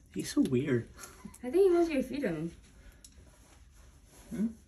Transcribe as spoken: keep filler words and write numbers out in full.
He's so weird. I think he wants you to feed him. Hmm?